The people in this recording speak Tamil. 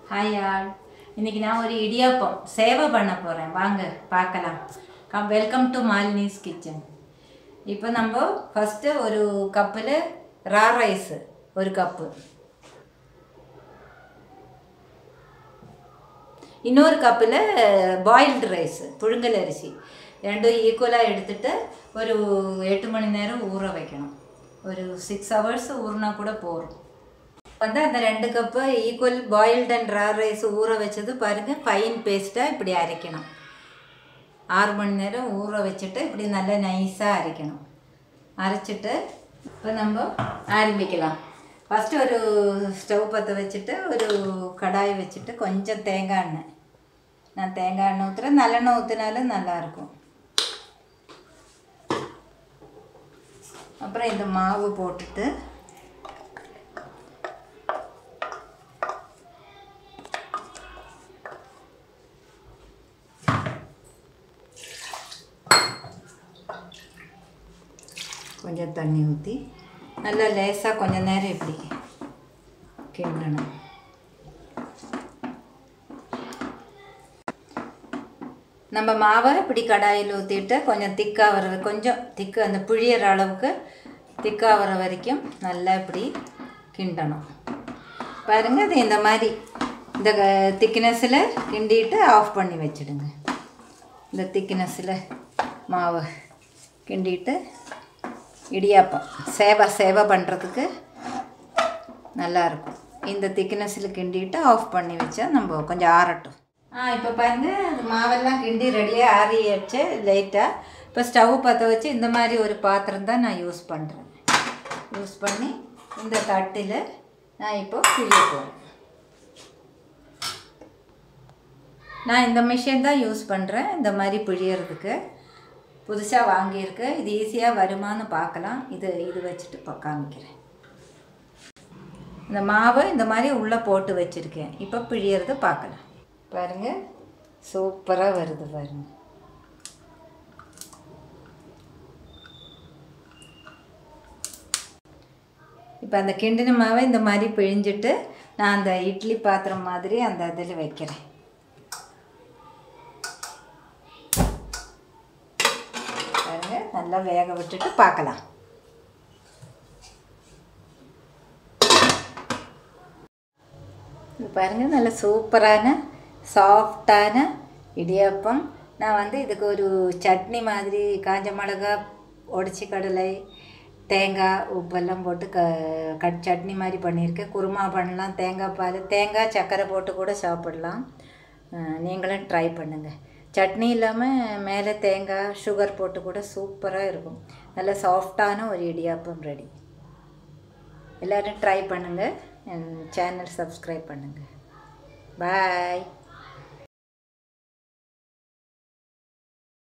Hi all. இன்றைக்கி நான் ஒரு இடியாப்பம் சேவை பண்ண போகிறேன். வாங்க பார்க்கலாம். Welcome to Malini's kitchen. இப்போ நம்ம ஃபஸ்ட்டு ஒரு கப்பில் ரா ரைஸு ஒரு கப்பு, இன்னொரு கப்பில் பாயில்டு ரைஸு புழுங்கல் அரிசி ரெண்டும் ஈக்குவலாக எடுத்துகிட்டு ஒரு 8 மணி நேரம் ஊற வைக்கணும். ஒரு 6 hours ஊறினா கூட போகும். வந்து அந்த 2 cup equal boiled and raw rice ஊற வச்சது பாருங்கள், ஃபைன் பேஸ்ட்டாக இப்படி அரைக்கணும். 6 மணி நேரம் ஊற வச்சுட்டு இப்படி நல்லா நைஸாக அரைக்கணும். அரைச்சிட்டு இப்போ நம்ம ஆரம்பிக்கலாம். ஃபஸ்ட்டு ஒரு ஸ்டவ் பற்ற வச்சுட்டு ஒரு கடாய் வச்சுட்டு கொஞ்சம் தேங்காய் எண்ணெய், நான் தேங்காய் எண்ணெய் ஊற்றுறேன். நல்லெண்ணெய் ஊற்றினாலும் நல்லாயிருக்கும். அப்புறம் இந்த மாவு போட்டுட்டு கொஞ்சம் தண்ணி ஊற்றி நல்லா லேசாக கொஞ்சம் நேரம் இப்படி கிண்டணும். நம்ம மாவை இப்படி கடாயில் ஊற்றிட்டு கொஞ்சம் திக்காக வர, கொஞ்சம் திக்கு அந்த புழியிற அளவுக்கு திக்காக வர வரைக்கும் நல்லா இப்படி கிண்டணும். பாருங்கள், அது இந்த மாதிரி இந்த திக்னஸில் கிண்டிட்டு ஆஃப் பண்ணி வச்சுடுங்க. இந்த திக்னஸில் மாவை கிண்டிட்டு இடியாப்பம் சேவை பண்ணுறதுக்கு நல்லாயிருக்கும். இந்த திக்னஸில் கிண்டிட்டு ஆஃப் பண்ணி வச்சா நம்ம கொஞ்சம் ஆறட்டும். இப்போ பாருங்கள், அந்த மாவெல்லாம் கிண்டி ரெடியாக ஆறியாச்சு லைட்டாக. இப்போ ஸ்டவ் பற்ற வச்சு இந்த மாதிரி ஒரு பாத்திரம் தான் நான் யூஸ் பண்ணுறேன். யூஸ் பண்ணி இந்த தட்டில் நான் இப்போ பிழிய போகிறேன். நான் இந்த மிஷின் தான் யூஸ் பண்ணுறேன் இந்த மாதிரி பிழியறதுக்கு. புதுசாக வாங்கியிருக்கு. இது ஈஸியாக வருமானு பார்க்கலாம். இது வச்சுட்டு காமிக்கிறேன். இந்த மாவை இந்த மாதிரி உள்ளே போட்டு வச்சுருக்கேன். இப்போ பிழியறது பார்க்கலாம். பாருங்கள், சூப்பராக வருது பாருங்கள். இப்போ அந்த கிண்டின மாவை இந்த மாதிரி பிழிஞ்சிட்டு நான் அந்த இட்லி பாத்திரம் மாதிரி அந்த இதில் வைக்கிறேன். நல்லா வேக விட்டுட்டு பார்க்கலாம். பாருங்கள், நல்ல சூப்பரான சாஃப்டான இடியாப்பம். நான் வந்து இதுக்கு ஒரு சட்னி மாதிரி காஞ்ச மிளகா, உடச்சி கடலை, தேங்காய், உப்பெல்லாம் போட்டு சட்னி மாதிரி பண்ணியிருக்கேன். குருமா பண்ணலாம், தேங்காய் பால், தேங்காய் சர்க்கரை போட்டு கூட சாப்பிடலாம். நீங்களும் ட்ரை பண்ணுங்கள். சட்னி இல்லாமல் மேலே தேங்காய் சுகர் போட்டு கூட சூப்பராக இருக்கும். நல்ல சாஃப்டான ஒரு இடியாப்பம் ரெடி. எல்லோரும் ட்ரை பண்ணுங்கள். என் சேனல் சப்ஸ்கிரைப் பண்ணுங்கள். பாய்.